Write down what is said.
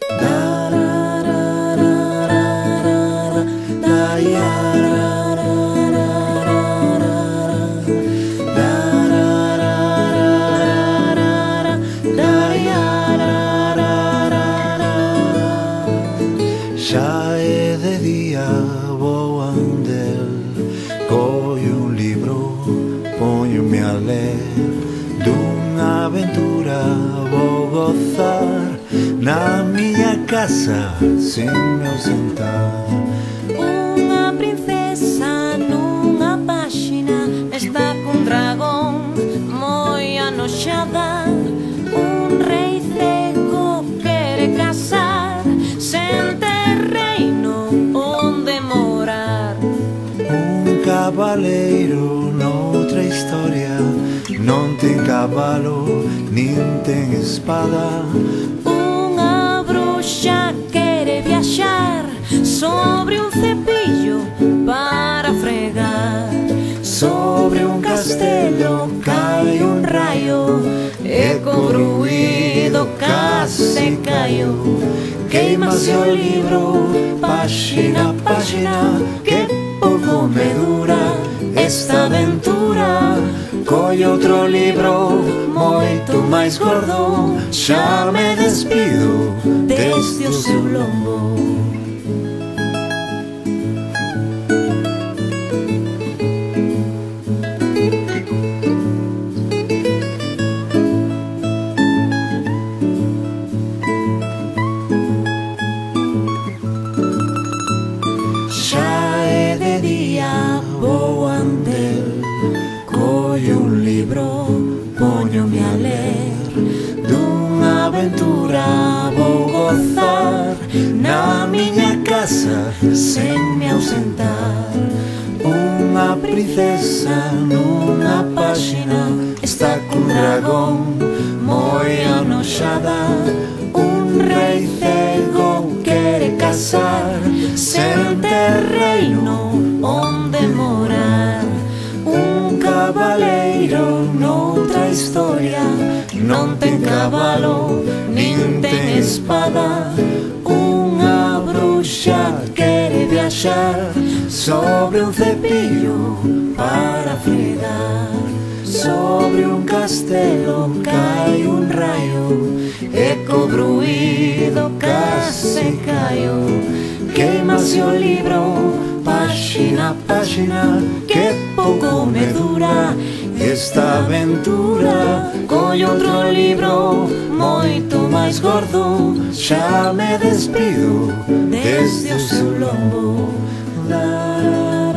Xa é de día, vou andel, collo un libro, póñome a ler. Dunha aventura vou gozar na miña casa sen me ausentar. Unha princesa nunha páxina está cun dragón moi anoxada. Un rei cego quere casar sen terreino onde morar. Un cabaleiro noutra historia non ten cabalo nin ten espada. Unha bruxa quere viaxar sobre un cepillo para fregar. Sobre un castelo cae un raio E co bruído case caio. Queimase o libro, páxina a páxina, que pouco me dura esta aventura. Colle outro libro, moito máis gordo, xa me despido desde o seu lombo. Vou andel, collo un libro, póñome a ler. Dunha aventura vou gozar na miña casa sen me ausentar. Unha princesa nunha páxina está cun dragón moi anoxada. Un rei cego quere casar sen terreino onde morar. Un cabaleiro noutra historia non ten cabalo nin ten espada. Unha bruxa quere viaxar sobre un cepillo para fregar. Sobre un castelo cae un raio e co bruído case caio. Queimase o libro, páxina a páxina, que pouco me dura esta aventura. Collo outro libro, moito máis gordo, xa me despido desde o seu lombo.